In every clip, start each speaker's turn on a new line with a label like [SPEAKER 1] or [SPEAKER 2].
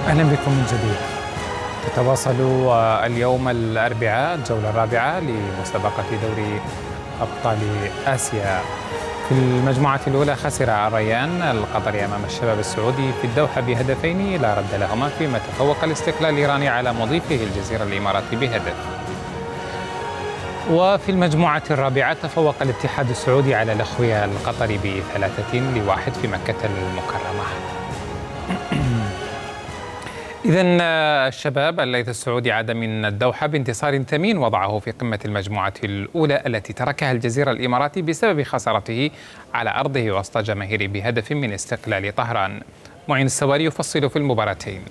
[SPEAKER 1] أهلا بكم من جديد. تتواصل اليوم الأربعاء الجولة الرابعة لمسابقة دوري أبطال آسيا. في المجموعة الأولى خسر الريان القطري أمام الشباب السعودي في الدوحة بهدفين لا رد لهما، فيما تفوق الاستقلال الإيراني على مضيفه الجزيرة الإماراتي بهدف. وفي المجموعة الرابعة تفوق الاتحاد السعودي على الأخوية القطري ب3-1 في مكة المكرمة. إذن الشباب الليث السعودي عاد من الدوحة بانتصار ثمين وضعه في قمة المجموعة الأولى التي تركها الجزيرة الإماراتي بسبب خسارته على أرضه وسط جماهيره بهدف من استقلال طهران. معين السواري يفصل في المباراتين.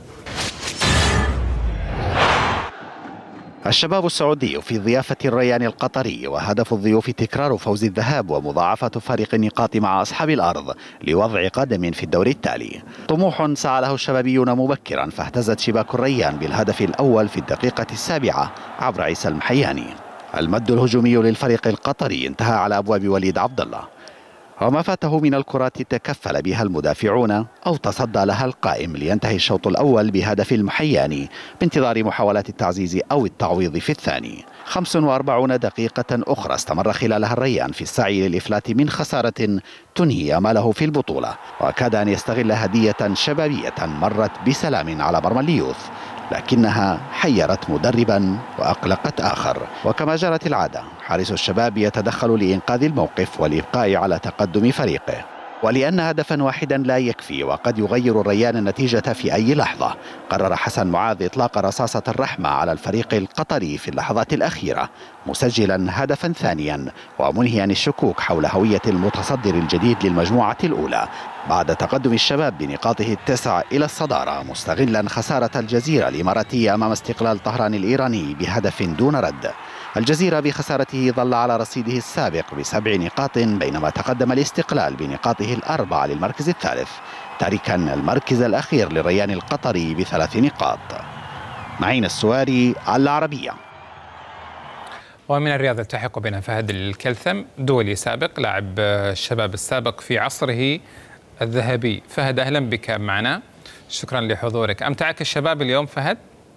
[SPEAKER 2] الشباب السعودي في ضيافة الريان القطري، وهدف الضيوف تكرار فوز الذهاب ومضاعفة فارق النقاط مع أصحاب الأرض لوضع قدم في الدور التالي. طموح سعى له الشبابيون مبكرا، فاهتزت شباك الريان بالهدف الأول في الدقيقة 7 عبر عيسى المحياني. المد الهجومي للفريق القطري انتهى على أبواب وليد عبد الله، وما فاته من الكرات تكفل بها المدافعون أو تصدى لها القائم، لينتهي الشوط الأول بهدف المحياني بانتظار محاولات التعزيز أو التعويض في الثاني. 45 دقيقة أخرى استمر خلالها الريان في السعي للإفلات من خسارة تنهي أماله في البطولة، وكاد أن يستغل هدية شبابية مرت بسلام على مرمى اليوث، لكنها حيرت مدربا وأقلقت آخر. وكما جرت العادة، حارس الشباب يتدخل لإنقاذ الموقف والإبقاء على تقدم فريقه، ولأن هدفا واحدا لا يكفي وقد يغير الريان النتيجة في أي لحظة، قرر حسن معاذ إطلاق رصاصة الرحمة على الفريق القطري في اللحظات الأخيرة، مسجلا هدفا ثانيا ومنهيا الشكوك حول هوية المتصدر الجديد للمجموعة الأولى بعد تقدم الشباب بنقاطه 9 إلى الصدارة، مستغلا خسارة الجزيرة الإماراتية أمام استقلال طهران الإيراني بهدف دون رد. الجزيرة بخسارته ظل على رصيده السابق ب7 نقاط، بينما تقدم الاستقلال بنقاطه ال4 للمركز الثالث، تاركا المركز الأخير للريان القطري ب3 نقاط. معين السواري على العربية.
[SPEAKER 1] ومن الرياض التحق بنا فهد الكلثم، دولي سابق، لاعب الشباب السابق في عصره الذهبي. فهد أهلا بك معنا، شكرا لحضورك. أمتعك الشباب اليوم فهد؟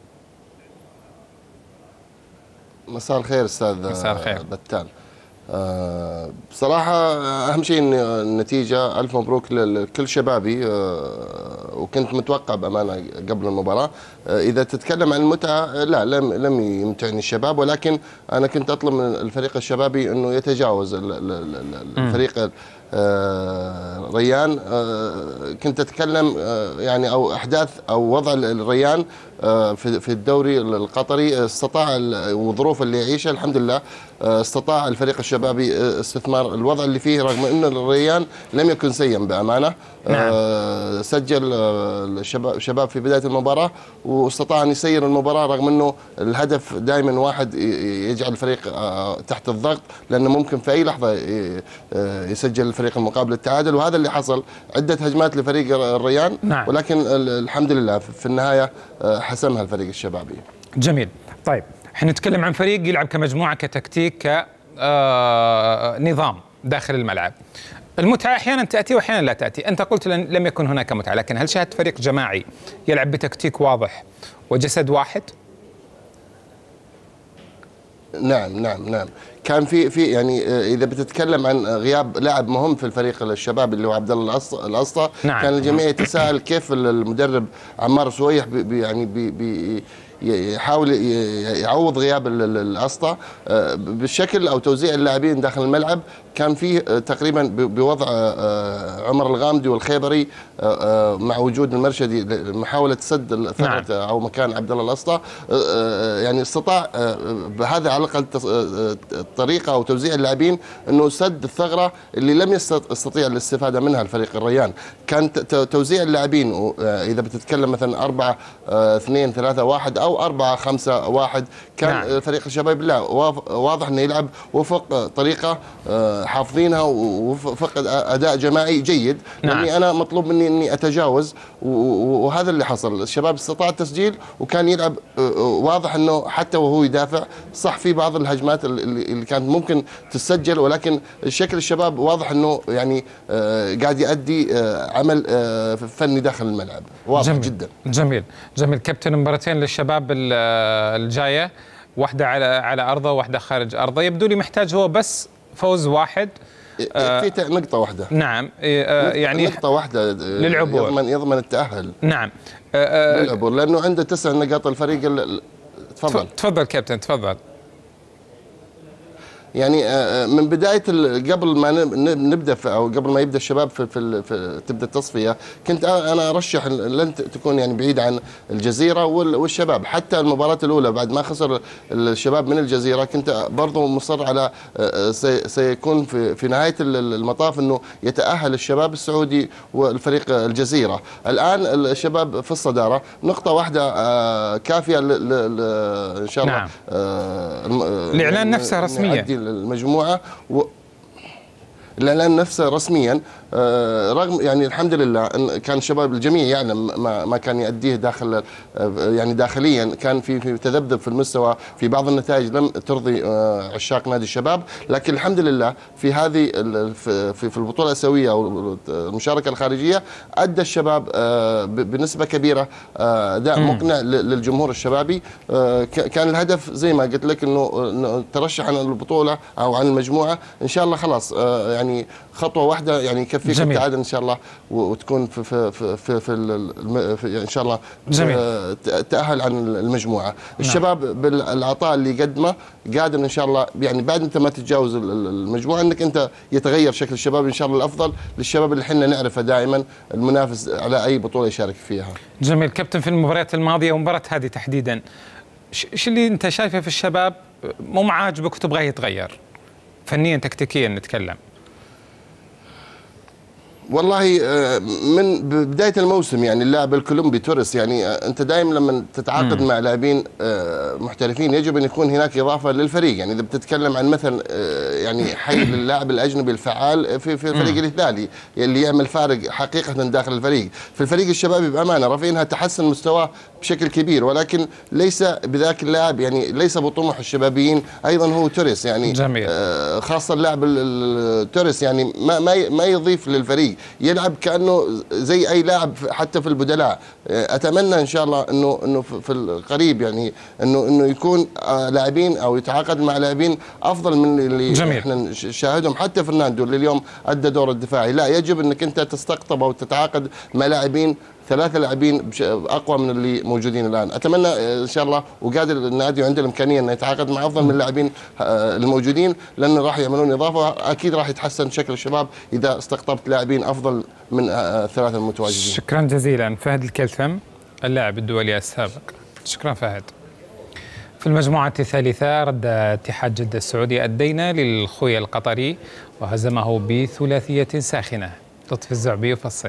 [SPEAKER 3] مساء الخير استاذ.
[SPEAKER 1] مساء الخير
[SPEAKER 3] بتال. بصراحة أهم شيء النتيجة. ألف مبروك لكل شبابي، وكنت متوقع بأمانة قبل المباراة. إذا تتكلم عن المتعة، لا لم يمتعني الشباب، ولكن أنا كنت أطلب من الفريق الشبابي أنه يتجاوز الفريق ريان. كنت أتكلم يعني أو أحداث أو وضع الريان في الدوري القطري، استطاع والظروف اللي يعيشها الحمد لله استطاع الفريق الشبابي استثمار الوضع اللي فيه، رغم أن الريان لم يكن سيئا بأمانة. نعم. سجل الشباب في بداية المباراة واستطاع أن يسير المباراة، رغم أنه الهدف دائما واحد يجعل الفريق تحت الضغط، لأنه ممكن في أي لحظة يسجل الفريق المقابل التعادل، وهذا اللي حصل. عدة هجمات لفريق الريان. نعم. ولكن الحمد لله في النهاية حسمها الفريق الشبابي.
[SPEAKER 1] جميل. طيب احنا نتكلم عن فريق يلعب كمجموعة، كتكتيك، كنظام داخل الملعب. المتعة أحيانا تأتي وأحيانا لا تأتي. أنت قلت لم يكن هناك متعة، لكن هل شاهدت فريق جماعي يلعب بتكتيك واضح وجسد واحد؟
[SPEAKER 3] نعم. كان في يعني اذا بتتكلم عن غياب لاعب مهم في الفريق الشباب اللي هو عبد الله الاسطى. نعم. كان الجميع يتساءل كيف المدرب عمار سويح يحاول يعوض غياب الاسطى بالشكل او توزيع اللاعبين داخل الملعب. كان فيه تقريبا بوضع عمر الغامدي والخيبري مع وجود المرشدي محاوله سد ثغره او مكان عبد الله الاسطى. يعني استطاع بهذا على الاقل الطريقه او توزيع اللاعبين انه سد الثغره اللي لم يستطيع الاستفاده منها الفريق الريان. كان توزيع اللاعبين اذا بتتكلم مثلا 4-2-3-1 أو 4-5-1 كان نعم. فريق الشباب لا واضح أنه يلعب وفق طريقة حافظينها وفق أداء جماعي جيد. نعم. لأني أنا مطلوب مني أني أتجاوز وهذا اللي حصل. الشباب استطاع التسجيل وكان يلعب واضح أنه حتى وهو يدافع صح في بعض الهجمات اللي كانت ممكن تسجل، ولكن شكل الشباب واضح أنه يعني قاعد يؤدي عمل فني داخل الملعب واضح. جميل جدا.
[SPEAKER 1] جميل كابتن. مباراتين للشباب الجاية، واحدة على أرضه واحدة خارج أرضه، يبدو لي محتاج هو بس فوز واحد
[SPEAKER 3] في نقطة واحدة.
[SPEAKER 1] نعم يعني
[SPEAKER 3] نقطة واحدة
[SPEAKER 1] للعبور
[SPEAKER 3] يضمن التأهل.
[SPEAKER 1] نعم
[SPEAKER 3] للعبور لأنه عنده 9 نقاط الفريق.
[SPEAKER 1] تفضل كابتن تفضل.
[SPEAKER 3] يعني من بدايه قبل ما نبدا او قبل ما يبدا الشباب في تبدا التصفيه كنت انا ارشح لن تكون يعني بعيد عن الجزيره والشباب. حتى المباراه الاولى بعد ما خسر الشباب من الجزيره كنت برضو مصر على سيكون في نهايه المطاف انه يتاهل الشباب السعودي والفريق الجزيره. الان الشباب في الصداره، نقطه واحده كافيه ان شاء الله.
[SPEAKER 1] نعم. الاعلان نفسه رسميا
[SPEAKER 3] المجموعة الإعلان نفسه رسميا، رغم يعني الحمد لله أن كان الشباب الجميع يعلم ما كان يؤديه داخل يعني داخليا كان في تذبذب في المستوى، في بعض النتائج لم ترضي عشاق نادي الشباب، لكن الحمد لله في هذه في البطولة الآسيوية أو المشاركة الخارجية أدى الشباب بنسبة كبيرة أداء مقنع للجمهور الشبابي. كان الهدف زي ما قلت لك إنه ترشح عن البطولة أو عن المجموعة إن شاء الله خلاص يعني خطوة واحدة يعني يكفيك التعادل ان شاء الله وتكون في ان شاء الله تأهل عن المجموعة. الشباب بالعطاء اللي قدمه قادر ان شاء الله يعني بعد انت ما تتجاوز المجموعة انك انت يتغير شكل الشباب ان شاء الله الافضل للشباب اللي احنا نعرفه دائما المنافس على اي بطولة يشارك فيها.
[SPEAKER 1] جميل كابتن. في المباريات الماضية والمباراة هذه تحديدا ايش اللي انت شايفه في الشباب مو عاجبك وتبغاه يتغير فنيا تكتيكيا نتكلم؟
[SPEAKER 3] والله من بداية الموسم يعني اللاعب الكولومبي توريس يعني أنت دائما لما تتعاقد مع لاعبين محترفين يجب أن يكون هناك إضافة للفريق. يعني إذا بتتكلم عن مثلا يعني حي للاعب الأجنبي الفعال في الفريق الهلالي اللي يعمل فارق حقيقة داخل الفريق. في الفريق الشبابي بأمانة رافعينها تحسن مستواه بشكل كبير، ولكن ليس بذاك اللاعب يعني ليس بطموح الشبابيين. أيضا هو توريس يعني
[SPEAKER 1] جميل.
[SPEAKER 3] خاصة اللاعب التوريس يعني ما يضيف للفريق، يلعب كأنه زي أي لاعب حتى في البدلاء. أتمنى إن شاء الله إنه في القريب يعني إنه يكون لاعبين أو يتعاقد مع لاعبين أفضل من اللي
[SPEAKER 1] جميل.
[SPEAKER 3] إحنا نشاهدهم. حتى فرناندو اللي اليوم أدى دور الدفاعي، لا يجب إنك أنت تستقطب أو تتعاقد مع لاعبين 3 لاعبين اقوى من اللي موجودين الان. اتمنى ان شاء الله وقادر النادي وعنده الامكانيه انه يتعاقد مع افضل من اللاعبين الموجودين، لانه راح يعملون اضافه اكيد راح يتحسن شكل الشباب اذا استقطبت لاعبين افضل من 3 المتواجدين.
[SPEAKER 1] شكرا جزيلا فهد الكلثم اللاعب الدولي السابق. شكرا فهد. في المجموعة الثالثة رد اتحاد جدة السعودي الدين للخوي القطري وهزمه بثلاثية ساخنة. لطفي الزعبي يفصل.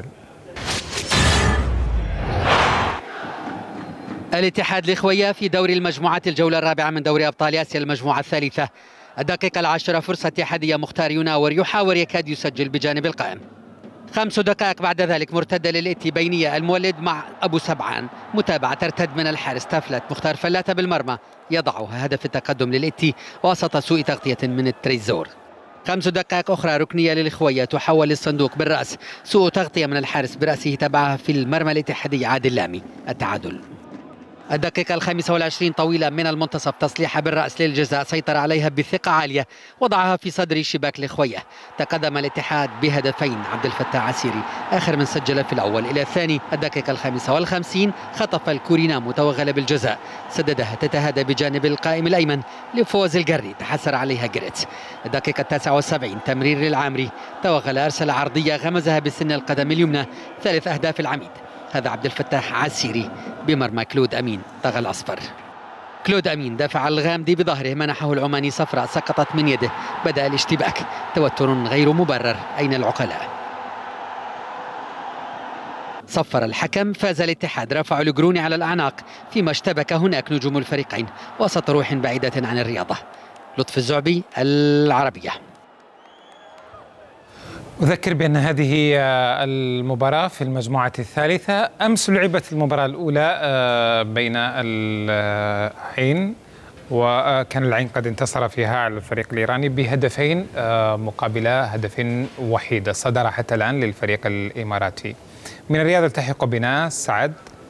[SPEAKER 4] الاتحاد الإخوية في دوري المجموعات الجولة الرابعة من دوري أبطال آسيا المجموعة الثالثة. الدقيقة 10 فرصة اتحادية مختار يناور يحاور يكاد يسجل بجانب القائم. 5 دقائق بعد ذلك مرتدة للإتي بينية المولد مع أبو سبعان، متابعة ترتد من الحارس تفلت مختار فلاتة بالمرمى يضعها هدف التقدم للإتي وسط سوء تغطية من التريزور. 5 دقائق أخرى ركنية للإخوية تحول للصندوق بالرأس، سوء تغطية من الحارس برأسه تبعها في المرمى الاتحادي عادل لامي. التعادل. الدقيقة 25 طويلة من المنتصف تصليحة بالرأس للجزاء سيطر عليها بثقة عالية وضعها في صدر شباك الإخوية. تقدم الاتحاد بهدفين عبد الفتاح عسيري آخر من سجل في الأول إلى الثاني. الدقيقة 55 خطف الكورينام وتوغل بالجزاء سددها تتهادى بجانب القائم الأيمن لفوز القري تحسر عليها جريتس. الدقيقة 79 تمرير للعامري توغل أرسل عرضية غمزها بسن القدم اليمنى. 3 أهداف العميد هذا عبد الفتاح عسيري بمرمى كلود أمين طغى الأصفر. كلود أمين دافع الغامدي بظهره منحه العماني صفراء سقطت من يده. بدأ الاشتباك، توتر غير مبرر. أين العقلاء؟ صفر الحكم، فاز الاتحاد، رفعوا الجروني على الأعناق فيما اشتبك هناك نجوم الفريقين وسط روح بعيدة عن الرياضة. لطفي الزعبي، العربية.
[SPEAKER 1] أذكر بأن هذه المباراة في المجموعة الثالثة. أمس لعبت المباراة الأولى بين العين، وكان العين قد انتصر فيها على الفريق الإيراني بهدفين مقابل هدف وحيد. صدر حتى الآن للفريق الإماراتي. من الرياض التحق بنا سعد،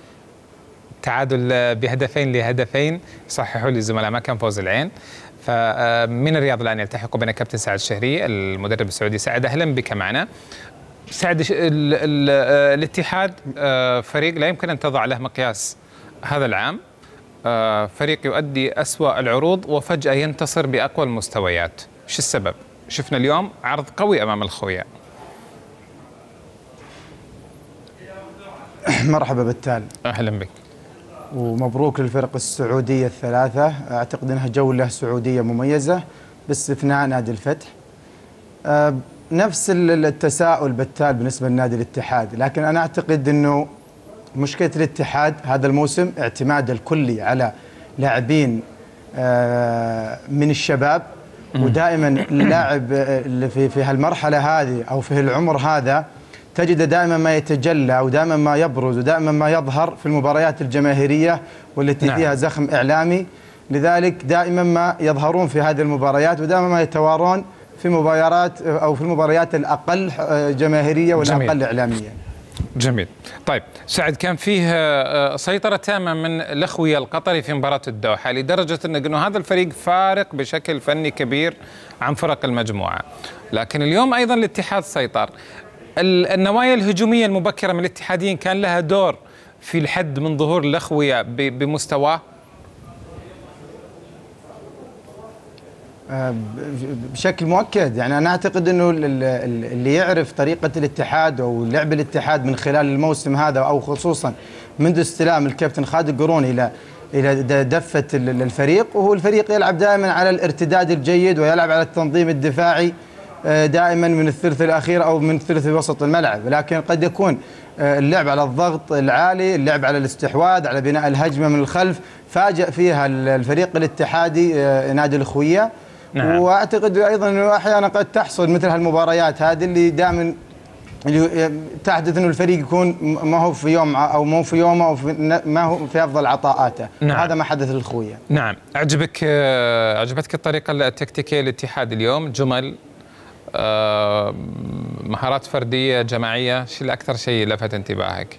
[SPEAKER 1] تعادل بهدفين لهدفين، صححوا لي الزملاء ما كان فوز العين. فمن الرياض الآن يلتحق بنا كابتن سعد الشهري المدرب السعودي. سعد، أهلا بك معنا. سعد، الاتحاد فريق لا يمكن أن تضع له مقياس هذا العام، فريق يؤدي أسوأ العروض وفجأة ينتصر بأقوى المستويات. شو السبب؟ شفنا اليوم عرض قوي أمام الخويا.
[SPEAKER 5] مرحبا بالتال،
[SPEAKER 1] أهلا بك
[SPEAKER 5] ومبروك للفرق السعودية الثلاثة. أعتقد أنها جولة سعودية مميزة باستثناء نادي الفتح. نفس التساؤل بالتال بالنسبة لنادي الاتحاد، لكن أنا أعتقد أنه مشكلة الاتحاد هذا الموسم اعتماد الكلي على لاعبين من الشباب، ودائما اللاعب اللي في هالمرحلة هذه أو في العمر هذا تجد دائما ما يتجلى ودائما ما يبرز ودائما ما يظهر في المباريات الجماهيرية والتي فيها زخم إعلامي. لذلك دائما ما يظهرون في هذه المباريات ودائما ما يتوارون في مباريات أو في المباريات الأقل جماهيرية والأقل إعلامية.
[SPEAKER 1] جميل. طيب سعد، كان فيه سيطرة تامة من الأخوية القطري في مباراة الدوحة، لدرجة أنه هذا الفريق فارق بشكل فني كبير عن فرق المجموعة. لكن اليوم أيضا الاتحاد سيطر. النوايا الهجومية المبكرة من الاتحاديين كان لها دور في الحد من ظهور الأخوية بمستواه؟
[SPEAKER 5] بشكل مؤكد. يعني أنا أعتقد أنه اللي يعرف طريقة الاتحاد أو لعب الاتحاد من خلال الموسم هذا، أو خصوصا منذ استلام الكابتن خالد القروني إلى دفة الفريق، وهو الفريق يلعب دائما على الارتداد الجيد ويلعب على التنظيم الدفاعي دائما من الثلث الأخير أو من ثلث وسط الملعب. لكن قد يكون اللعب على الضغط العالي، اللعب على الاستحواذ، على بناء الهجمة من الخلف، فاجأ فيها الفريق الاتحادي نادي الأخوية. نعم. واعتقد ايضا انه احيانا قد تحصل مثل هالمباريات هذه اللي دائما تحدث انه الفريق يكون ما هو في يوم او مو في يومه او ما هو في افضل عطاءاته. نعم. هذا ما حدث للأخوية.
[SPEAKER 1] نعم. عجبتك الطريقه التكتيكيه للاتحاد اليوم؟ جمل، مهارات فرديه جماعيه، شو الاكثر شيء لفت انتباهك؟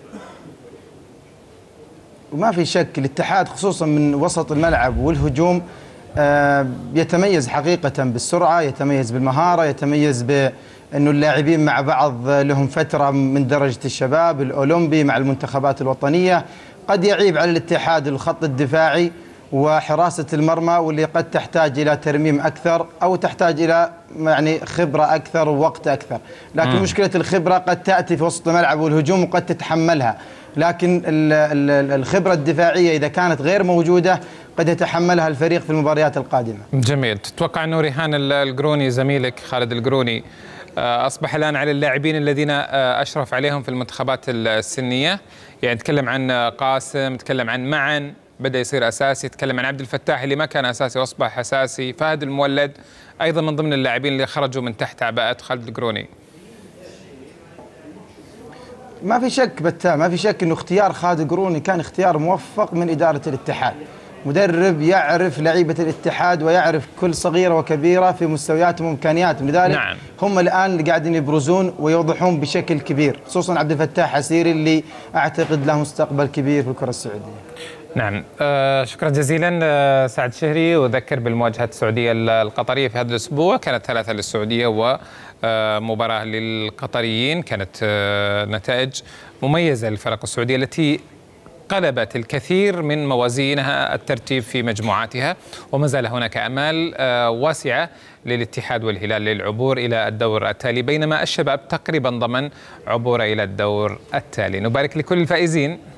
[SPEAKER 5] وما في شك الاتحاد خصوصا من وسط الملعب والهجوم يتميز حقيقة بالسرعة، يتميز بالمهارة، يتميز بأنه اللاعبين مع بعض لهم فترة من درجة الشباب الأولمبي مع المنتخبات الوطنية. قد يعيب على الاتحاد الخط الدفاعي وحراسة المرمى، واللي قد تحتاج إلى ترميم أكثر أو تحتاج إلى يعني خبرة أكثر ووقت أكثر. لكن مشكلة الخبرة قد تأتي في وسط الملعب والهجوم وقد تتحملها، لكن الخبرة الدفاعية إذا كانت غير موجودة قد يتحملها الفريق في المباريات القادمة.
[SPEAKER 1] جميل. تتوقع أنه ريهان القروني زميلك خالد القروني أصبح الآن على اللاعبين الذين أشرف عليهم في المنتخبات السنية؟ يعني تكلم عن قاسم، تكلم عن معن بدأ يصير أساسي، تكلم عن عبد الفتاح اللي ما كان أساسي وأصبح أساسي، فهد المولد أيضا من ضمن اللاعبين اللي خرجوا من تحت عباءة خالد القروني.
[SPEAKER 5] ما في شك بتام، ما في شك انه اختيار خالد القروني كان اختيار موفق من إدارة الاتحاد. مدرب يعرف لعيبة الاتحاد ويعرف كل صغيرة وكبيرة في مستوياتهم وامكانياتهم، لذلك نعم. هم الآن اللي قاعدين يبرزون ويوضحون بشكل كبير، خصوصا عبد الفتاح عسيري اللي اعتقد له مستقبل كبير في الكرة السعودية.
[SPEAKER 1] نعم. شكرا جزيلا سعد الشهري. وذكر بالمواجهة السعودية القطرية في هذا الأسبوع كانت 3 للسعودية ومباراة للقطريين. كانت نتائج مميزة للفرق السعودية التي قلبت الكثير من موازينها الترتيب في مجموعاتها، وما زال هناك آمال واسعة للاتحاد والهلال للعبور إلى الدور التالي، بينما الشباب تقريبا ضمن عبور إلى الدور التالي. نبارك لكل الفائزين.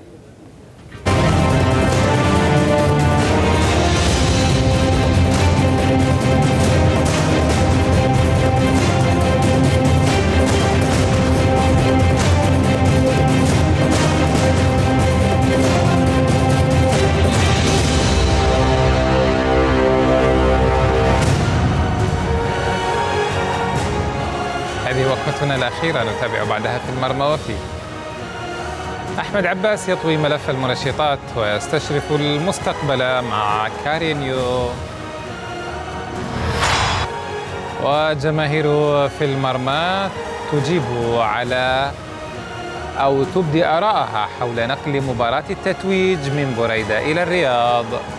[SPEAKER 1] هذه وقفتنا الأخيرة، نتابع بعدها في المرمى وفي. أحمد عباس يطوي ملف المنشطات ويستشرف المستقبل مع كارينيو. وجماهير في المرمى تجيب على أو تبدي آراءها حول نقل مباراة التتويج من بريدة إلى الرياض.